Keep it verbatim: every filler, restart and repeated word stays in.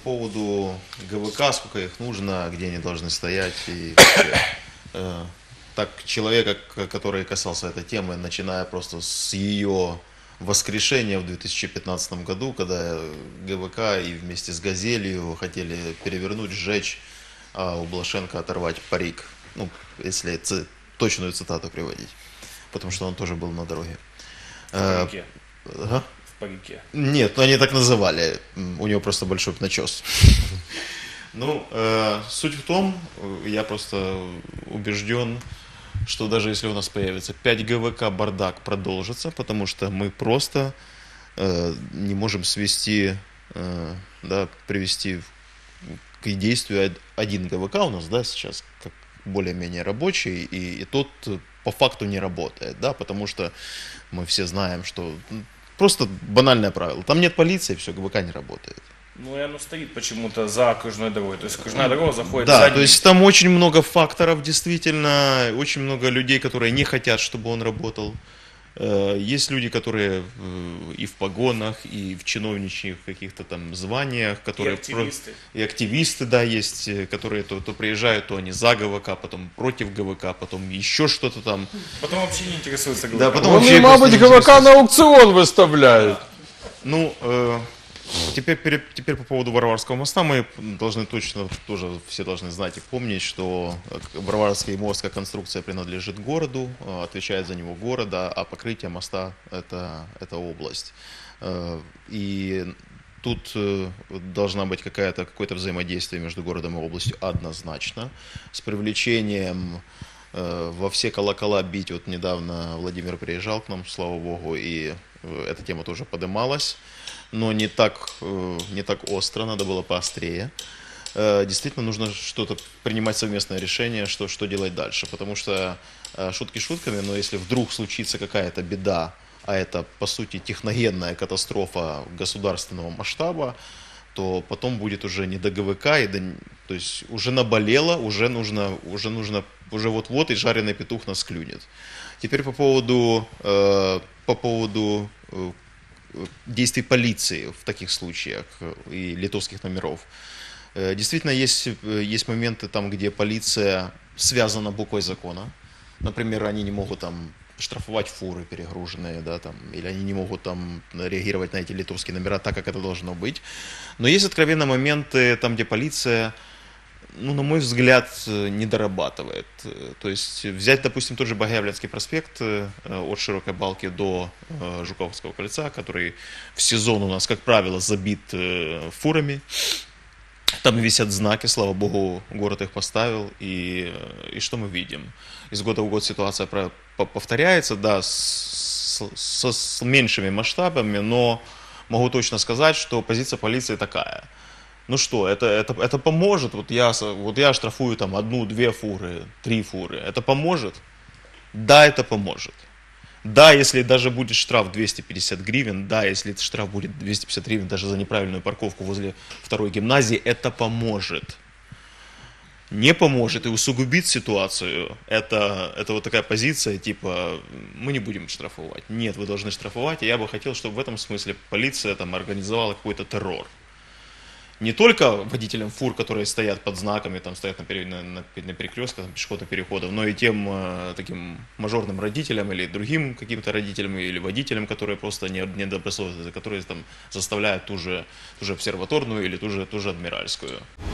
поводу ГВК, сколько их нужно, где они должны стоять. И вообще, э, так, человека, который касался этой темы, начиная просто с ее воскрешения в две тысячи пятнадцатом году, когда ГВК и вместе с «Газелью» хотели перевернуть, сжечь, а у Блошенко оторвать парик. Ну, если ц- точную цитату приводить. Потому что он тоже был на дороге. В парике. Ага. В парике. Нет, ну они так называли. У него просто большой начес. Ну, э, суть в том, я просто убежден, что даже если у нас появится пять ГВК, бардак продолжится, потому что мы просто э, не можем свести, э, да, привести к действию один ГВК у нас, да, сейчас как более-менее рабочий, и, и тот по факту не работает, да, потому что мы все знаем, что просто банальное правило, там нет полиции, все, ГВК не работает. Ну и оно стоит почему-то за окружной дорогой, то есть окружная дорога заходит Да, за то ним. есть там очень много факторов, действительно, очень много людей, которые не хотят, чтобы он работал. Есть люди, которые и в погонах, и в чиновничьих каких-то там званиях, которые... И активисты. Про... И активисты, да, есть, которые то, то приезжают, то они за ГВК, потом против ГВК, потом еще что-то там. Потом вообще не интересуются ГВК. Да, потом Вони, вообще мабуть, просто не ГВК интересуются. на аукціон виставляють. Ну, э, теперь, пере- теперь по поводу Варварского моста мы должны точно, тоже все должны знать и помнить, что Варварский мост как конструкция принадлежит городу, э, отвечает за него город, а а покрытие моста это, это область. Э, И тут э, должна быть какая-то, какое-то взаимодействие между городом и областью однозначно, с привлечением э, во все колокола бить. Вот недавно Владимир приезжал к нам, слава богу, и э, эта тема тоже подымалась, но не так, э, не так остро, надо было поострее. Э, Действительно нужно что-то принимать совместное решение, что, что делать дальше, потому что э, шутки шутками, но если вдруг случится какая-то беда, а это, по сути, техногенная катастрофа государственного масштаба, то потом будет уже не до ГВК, и до, то есть уже наболело, уже нужно, уже нужно, уже вот-вот и жареный петух нас клюнет. Теперь по поводу, э, по поводу э, действий полиции в таких случаях и литовских номеров. Э, Действительно, есть, есть моменты там, где полиция связана буквой закона. Например, они не могут там штрафовать фуры перегруженные, да, там, или они не могут там реагировать на эти литовские номера так, как это должно быть. Но есть откровенно моменты там, где полиция, ну, на мой взгляд, не дорабатывает. То есть взять, допустим, тот же Богоявленский проспект э, от Широкой Балки до э, Жуковского кольца, который в сезон у нас, как правило, забит э, фурами. Там висят знаки, слава богу, город их поставил, и, и что мы видим? Из года в год ситуация про- по- повторяется, да, с, с- с меньшими масштабами, но могу точно сказать, что позиция полиции такая. Ну что, это, это, это поможет? Вот я, с- вот я штрафую там одну, две фуры, три фуры. Это поможет? Да, это поможет. Да, если даже будет штраф двести пятьдесят гривен, да, если этот штраф будет двести пятьдесят гривен даже за неправильную парковку возле второй гимназии, это поможет. Не поможет и усугубит ситуацию. Это, это вот такая позиция, типа, мы не будем штрафовать. Нет, вы должны штрафовать, и я бы хотел, чтобы в этом смысле полиция там организовала какой-то террор. Не только водителям фур, которые стоят под знаками, там стоят на, пере- на, на, на перекрестках там, пешеходных переходов, но и тем э, таким мажорным родителям или другим каким-то родителям или водителям, которые просто не, недобросовестны, которые там заставляют ту же, ту же обсерваторную или ту же, ту же адмиральскую.